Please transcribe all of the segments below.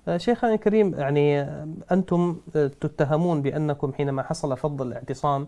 شيخنا الكريم، يعني أنتم تتهمون بأنكم حينما حصل فض الاعتصام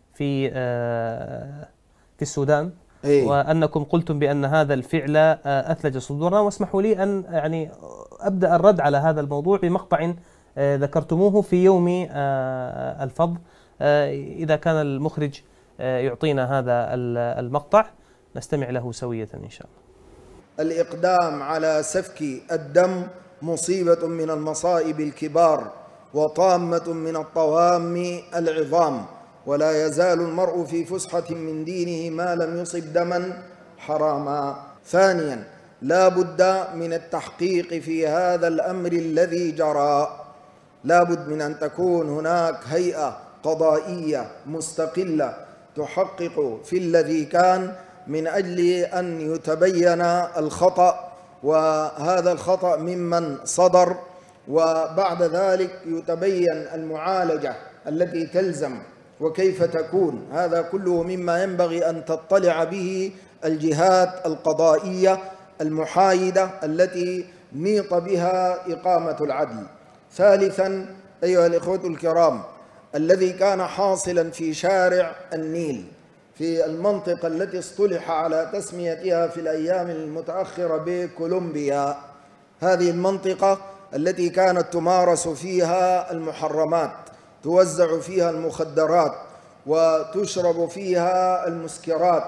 في السودان، ايه وأنكم قلتم بأن هذا الفعل أثلج صدورنا. واسمحوا لي أن يعني أبدأ الرد على هذا الموضوع بمقطع ذكرتموه في يوم الفض. إذا كان المخرج يعطينا هذا المقطع نستمع له سوية إن شاء الله. الإقدام على سفك الدم مصيبة من المصائب الكبار وطامة من الطوام العظام، ولا يزال المرء في فسحة من دينه ما لم يصب دما حراما. ثانيا، لا بد من التحقيق في هذا الأمر الذي جرى، لا بد من أن تكون هناك هيئة قضائية مستقلة تحقق في الذي كان، من أجل أن يتبين الخطأ، وهذا الخطأ ممن صدر، وبعد ذلك يتبين المعالجة التي تلزم وكيف تكون. هذا كله مما ينبغي أن تطلع به الجهات القضائية المحايدة التي نيط بها إقامة العدل. ثالثا أيها الإخوة الكرام، الذي كان حاصلا في شارع النيل في المنطقة التي اصطلح على تسميتها في الأيام المتأخرة بكولومبيا، هذه المنطقة التي كانت تمارس فيها المحرمات، توزع فيها المخدرات وتشرب فيها المسكرات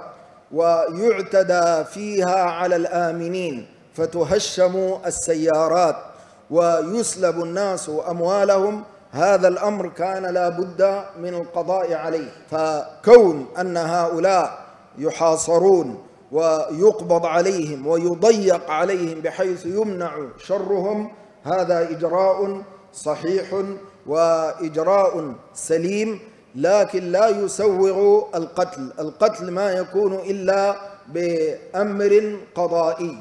ويعتدى فيها على الآمنين، فتهشم السيارات ويسلب الناس أموالهم. هذا الأمر كان لا بد من القضاء عليه. فكون أن هؤلاء يحاصرون ويقبض عليهم ويضيق عليهم بحيث يمنع شرهم، هذا إجراء صحيح وإجراء سليم، لكن لا يسوغ القتل. القتل ما يكون إلا بأمر قضائي.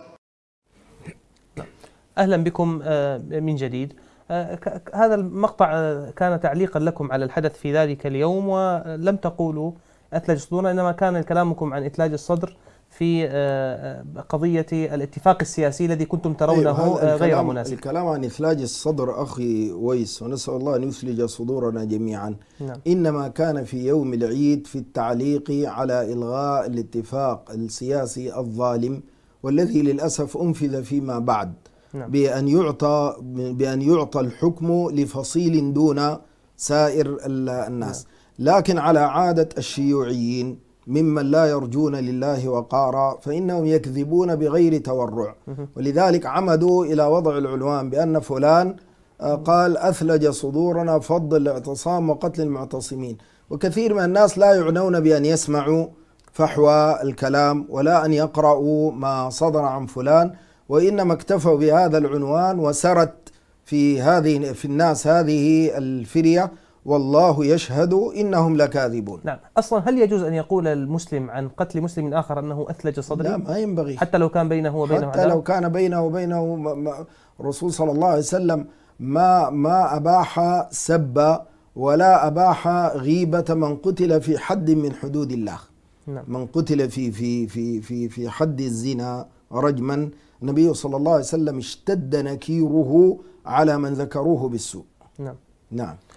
أهلا بكم من جديد. هذا المقطع كان تعليقا لكم على الحدث في ذلك اليوم، ولم تقولوا أثلج صدورنا، إنما كان كلامكم عن إثلاج الصدر في قضية الاتفاق السياسي الذي كنتم ترونه غير مناسب. الكلام عن إثلاج الصدر أخي ويس، ونسأل الله أن يثلج صدورنا جميعا. نعم. إنما كان في يوم العيد في التعليق على إلغاء الاتفاق السياسي الظالم، والذي للأسف أنفذ فيما بعد. نعم. بأن يعطى الحكم لفصيل دون سائر الناس. لكن على عادة الشيوعيين ممن لا يرجون لله وقارا، فإنهم يكذبون بغير تورع، ولذلك عمدوا إلى وضع العنوان بأن فلان قال أثلج صدورنا فض الاعتصام وقتل المعتصمين. وكثير من الناس لا يعنون بأن يسمعوا فحوى الكلام ولا أن يقرأوا ما صدر عن فلان، وإنما اكتفوا بهذا العنوان وسرت في الناس هذه الفرية، والله يشهد إنهم لكاذبون. نعم. أصلا هل يجوز أن يقول المسلم عن قتل مسلم آخر أنه أثلج صدره؟ لا، ما ينبغي، حتى لو كان بينه وبينه حتى لو كان بينه وبينه. الرسول صلى الله عليه وسلم ما أباح سب ولا أباح غيبة من قتل في حد من حدود الله. نعم. من قتل في حد الزنا رجما، النبي صلى الله عليه وسلم اشتد نكيره على من ذكروه بالسوء. نعم. نعم.